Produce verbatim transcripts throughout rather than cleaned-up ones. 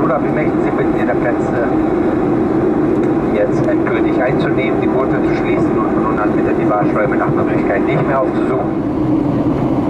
oder wir möchten Sie bitten, Ihre Plätze jetzt endgültig einzunehmen, die Boote zu schließen und von nun an bitte die Waschräume nach Möglichkeit nicht mehr aufzusuchen.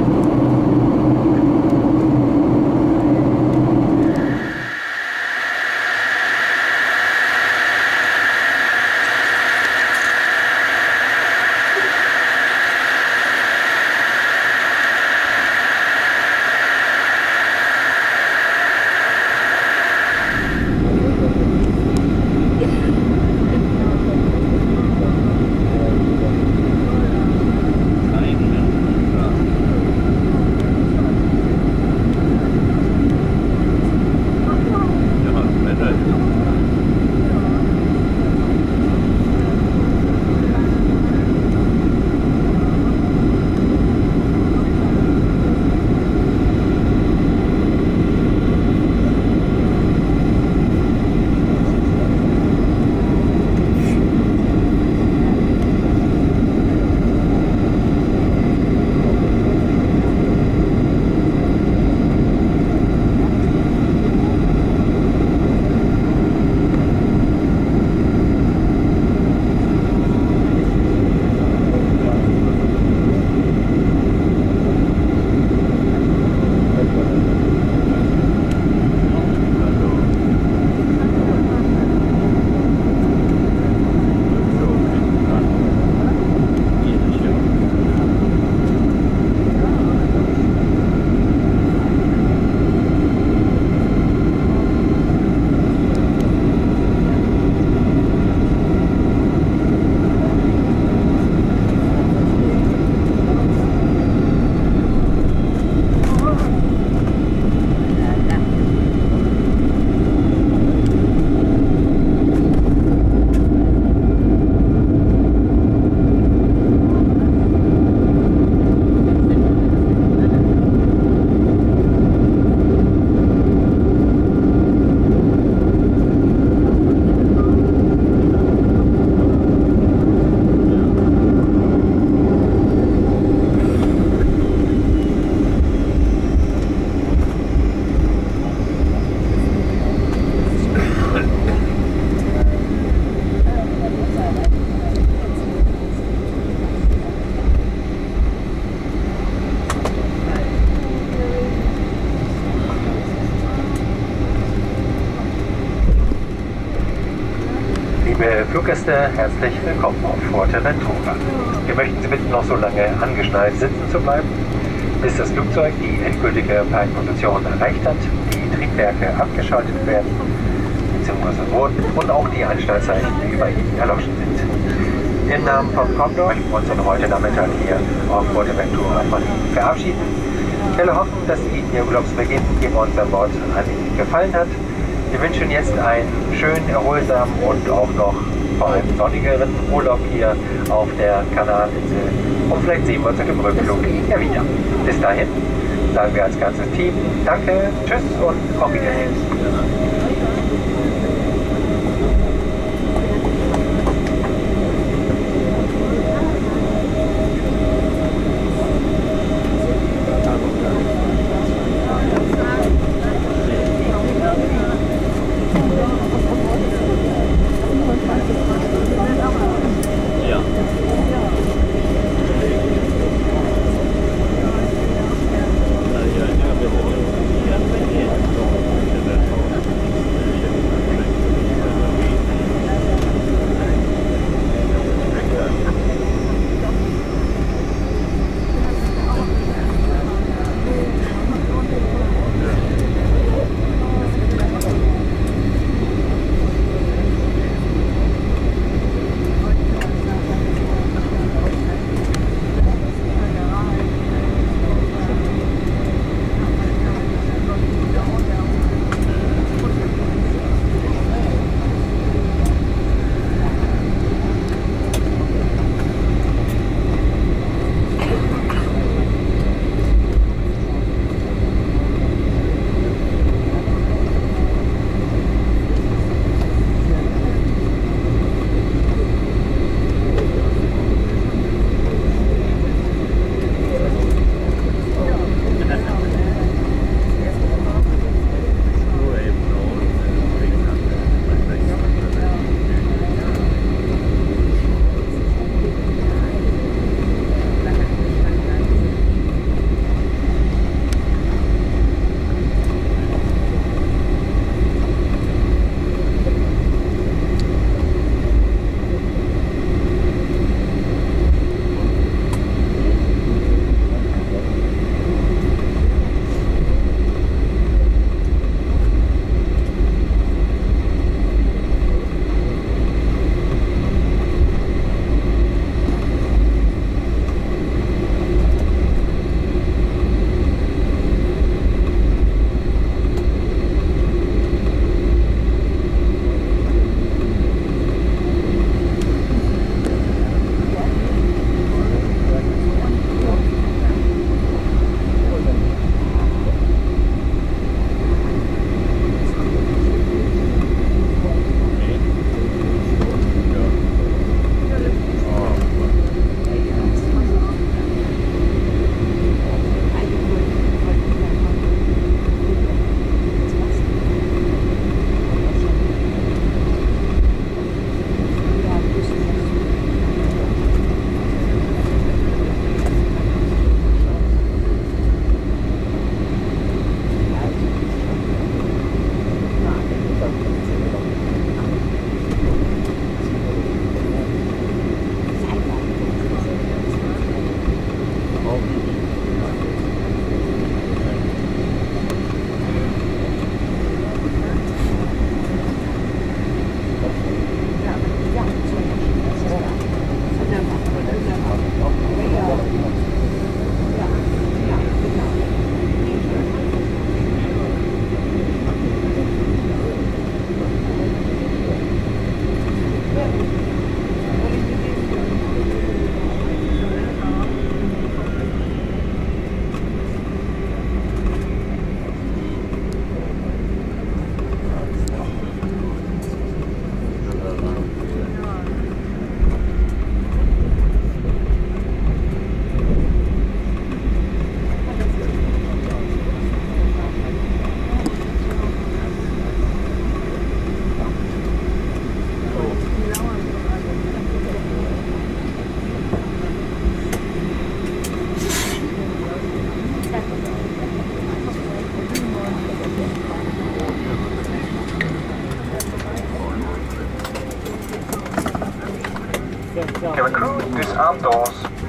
Liebe Fluggäste, herzlich willkommen auf Fuerteventura. Wir möchten Sie bitten, noch so lange angeschnallt sitzen zu bleiben, bis das Flugzeug die endgültige Parkposition erreicht hat, die Triebwerke abgeschaltet werden bzw. wurden und auch die Anstellzeichen über Ihnen erloschen sind. Im Namen von Condor möchten wir uns dann heute Nachmittag hier auf Fuerteventura von Ihnen verabschieden. Ich will hoffen, dass Ihnen Ihr Urlaubsbeginn hier bei uns an Bord an Ihnen gefallen hat. Wir wünschen jetzt einen schönen, erholsamen und auch noch vor allem sonnigeren Urlaub hier auf der Kanarinsel. Und vielleicht sehen wir uns im Rückflug ja wieder. Bis dahin sagen wir als ganzes Team Danke, Tschüss und auf Wiedersehen. Cabin crew, disarm doors.